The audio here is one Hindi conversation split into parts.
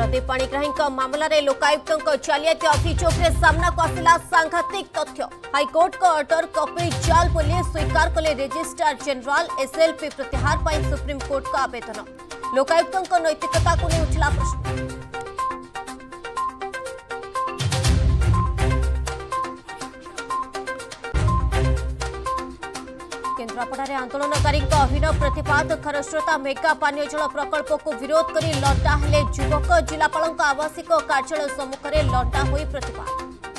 प्रदीप पाणिग्राही मामलें लोकायुक्त जालियाती अभियोग में सामना को आसला सांघातिक तथ्य। हाइकोर्ट को ऑर्डर कॉपी जाल बोली स्वीकार कले रजिस्ट्रार जनरल एसएलपी प्रत्याहार पर सुप्रीमकोर्ट का आवेदन। लोकायुक्त नैतिकता को नहीं उठला प्रश्न। केन्द्रापड़ा आंदोलनकारी अभिनव प्रतिवाद खरस्रोता मेगा पानीय जल प्रकल्प को विरोध कर लंडा हेले युवक। जिलापाल आवासिक कार्यालय सम्मुखें लंडा हो प्रतिवाद।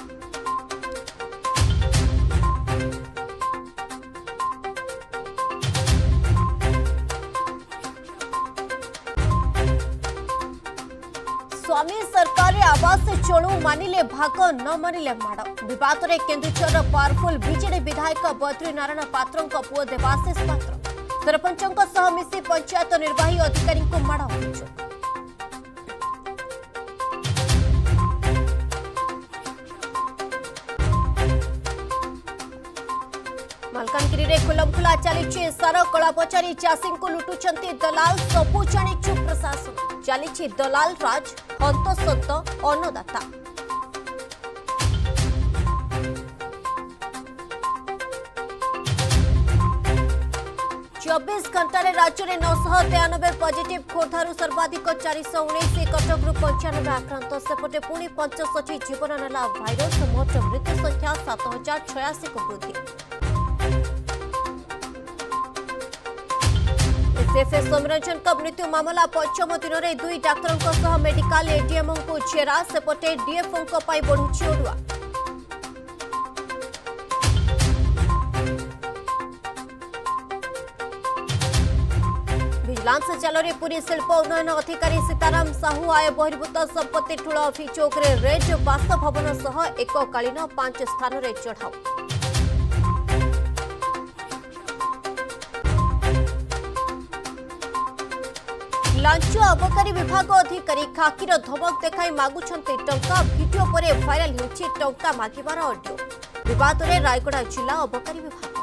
स्वामी सरकार आवास चलू मानिले भाग न मानिले माड़। विवाद में केन्दुझर पावरफुल बीजेडी विधायक बद्री नारायण पात्र पुओ देवाशीष पात्र सरपंचों सह मिसी पंचायत निर्वाही अधिकारी को माड़ अभियोग। मालकानगिरी में खुलमखुला चली सार कलापचारी चाषी को लुटुंट दलाल सबू जाणीचु प्रशासन। चली दलाल राज हंतसंत अन्नदाता। चौबीस घंटे राज्य में 993 पॉजिटिव। खोर्धारू सर्वाधिक 419। कटकू 95 आक्रांत। सेपटे पुणी 65 जीवन नेला भाइरस। मोट मृत्यु संख्या 7086 को वृद्धि। एसएफएस सौम्यरंजन का मृत्यु मामला पंचम दिन में 2 डाक्तरों मेडिकल एडीएम को जेरा। सेपटे डीएफओ बढ़ुची ओडुआ। विजिलेंस जाल पुरी शिल्प उन्नयन अधिकारी सीताराम साहू आय बहिर्भूत संपत्ति ठूल अभियोग रेड बासभवन सह एककालीन 5 स्थान में चढ़ाऊ। लांच अबकारी विभाग अधिकारी खाकीर धमक देखाई मागुछंती टंका। वीडियो पर भाइराल होछि टंका मागिबार ऑडियो। विवाद में रायगड़ा जिला अबकारी विभाग।